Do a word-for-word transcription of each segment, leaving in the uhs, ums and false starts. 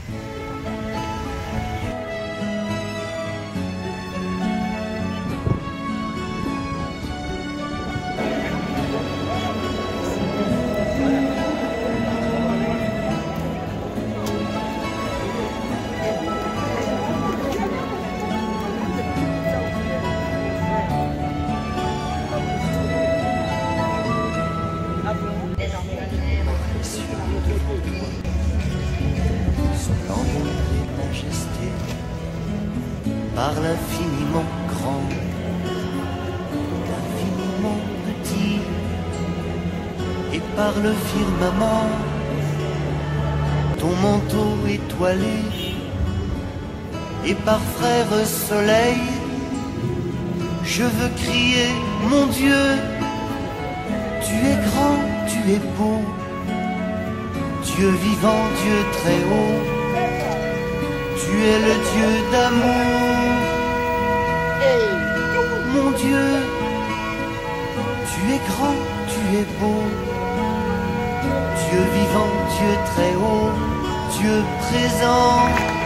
Par l'infiniment grand, l'infiniment petit, et par le firmament, ton manteau étoilé, et par frère soleil, je veux crier, mon Dieu, tu es grand, tu es beau, Dieu vivant, Dieu très haut, tu es le Dieu d'amour. Mon Dieu, tu es grand, tu es beau, Dieu vivant, Dieu très haut, Dieu présent.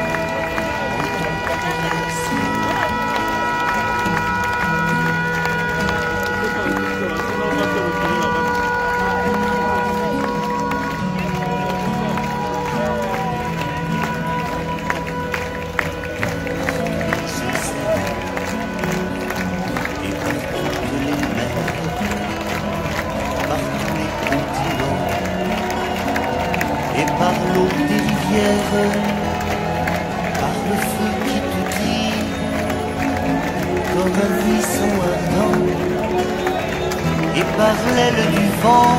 Par l'eau des rivières, par le feu qui te tire, comme un buisson ardent, et par l'aile du vent,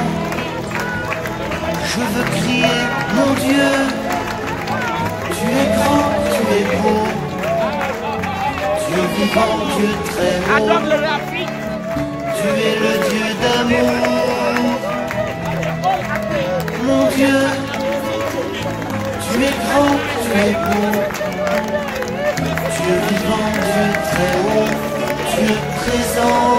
je veux crier, mon Dieu, tu es grand, tu es beau, Dieu vivant, Dieu très haut, tu es le Dieu d'amour, mon Dieu. Tu es grand, tu es beau, Dieu vivant, Dieu très haut, Dieu présent.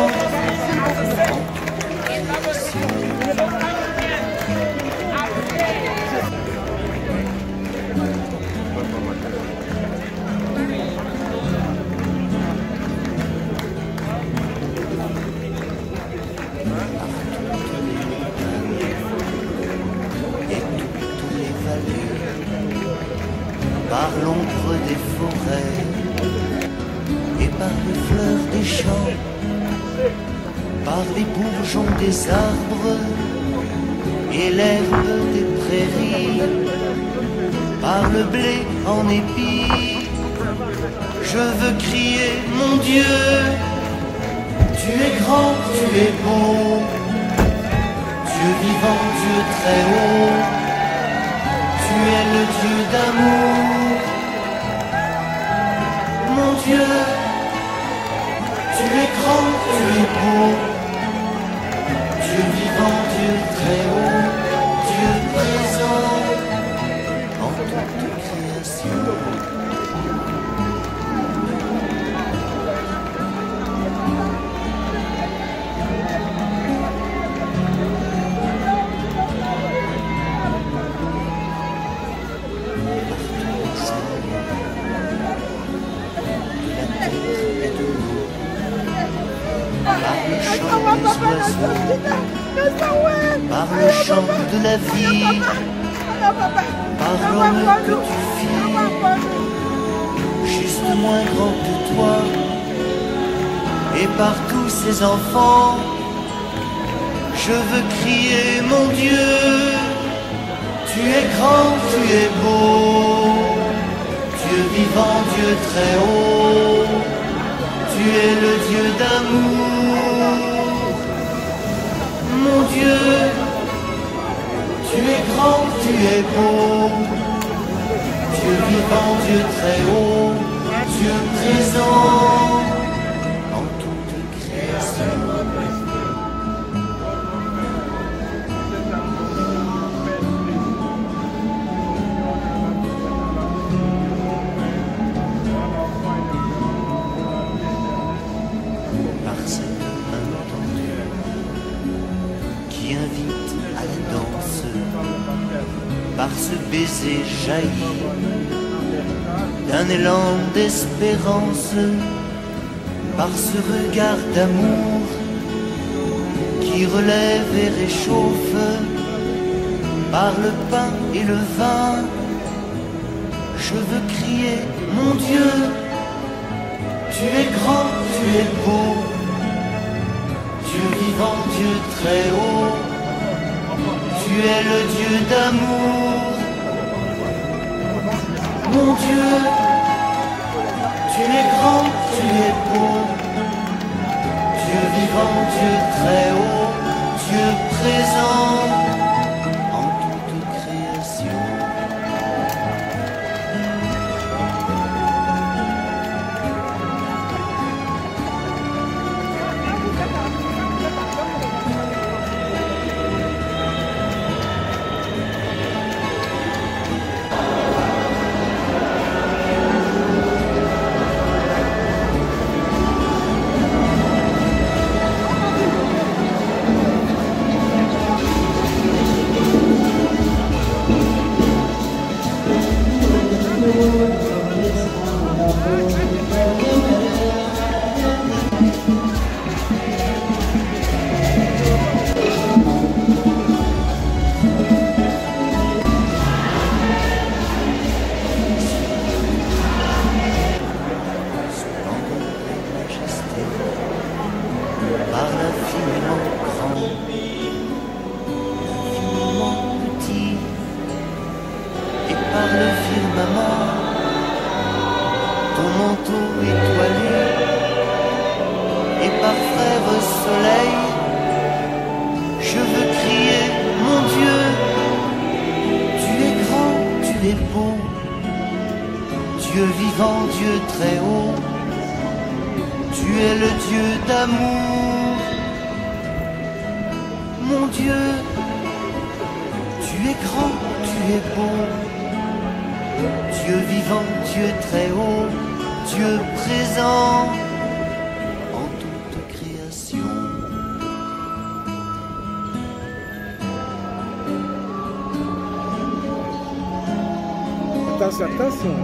Par l'ombre des forêts et par les fleurs des champs, par les bourgeons des arbres et l'herbe des prairies, par le blé en épi, je veux crier, mon Dieu, tu es grand, tu es beau, Dieu vivant, Dieu très haut, tu es le Dieu d'amour. Mon Dieu, tu es grand, tu es beau, Dieu vivant, Dieu très haut, Dieu présent en toute création. Par le chant de la vie, par l'homme que tu fis, juste moins grand que toi, et par tous ces enfants, je veux crier, mon Dieu, tu es grand, tu es beau, Dieu vivant, Dieu très haut, tu es le Dieu d'amour. Mon Dieu, tu es grand, tu es beau, Dieu vivant, Dieu très haut, Dieu présent en toute création. Par cette main tendue qui invite à la danse, par ce baiser baiser jaillit d'un élan d'espérance, par ce regard d'amour qui relève et réchauffe, par le pain et le vin. Je veux crier, mon Dieu, tu es grand, tu es beau, Dieu vivant, Dieu très haut, tu es le Dieu d'amour. Mon Dieu, tu es grand, tu es beau, Dieu vivant, Dieu très haut, Dieu présent en toute création. Par l'infiniment grand, l'infiniment petit, et par le firmament, ton manteau étoilé, et par frère soleil, je veux crier, mon Dieu, tu es grand, tu es beau, Dieu vivant, Dieu très haut, tu es le Dieu d'amour. Mon Dieu, tu es grand, tu es beau, Dieu vivant, Dieu très haut, Dieu présent en toute création. Attention, attention.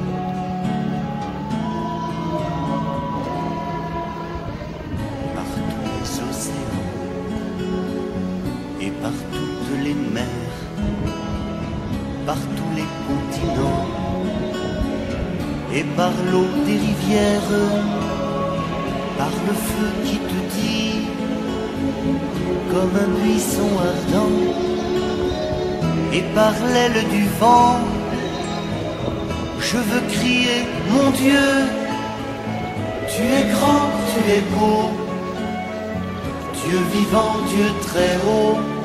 Et par toutes les mers, par tous les continents, et par l'eau des rivières, par le feu qui te dit, comme un buisson ardent, et par l'aile du vent, je veux crier, mon Dieu, tu es grand, tu es beau, Dieu vivant, Dieu très haut,